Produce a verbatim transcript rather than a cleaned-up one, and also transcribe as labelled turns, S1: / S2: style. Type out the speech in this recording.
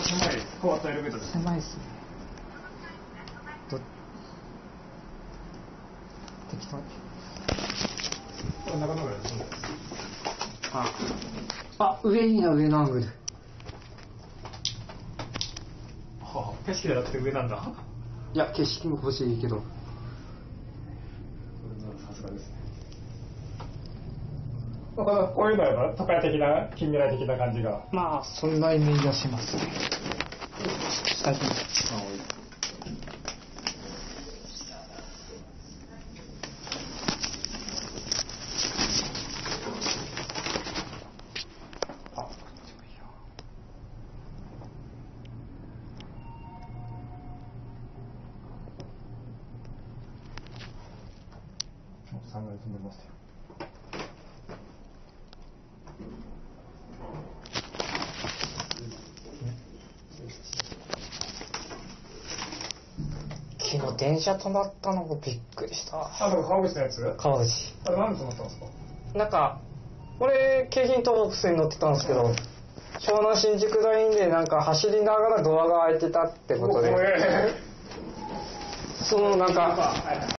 S1: 狭い変わったエレベーターです。
S2: 狭いっすね。ど適当に。
S1: これ中野ぐらいです。
S2: ああ、上いいな、上のアングル。
S1: はあ、景色じゃなくて上なんだ。
S2: いや、景色も欲しいけど。
S1: さすがですね。こういうのは都会的な近未来的な感じが。
S2: まあそんなイメージはしますね。下に
S1: さんがい飛んでますよ。
S2: 昨日電車止まったのがびっくりした。
S1: あ、でも川口のやつ？
S2: 川口。
S1: あれなんで止まったんですか？
S2: なんか俺京浜東北線に乗ってたんですけど、湘南新宿ラインでなんか走りながらドアが開いてたってことで、そのなんか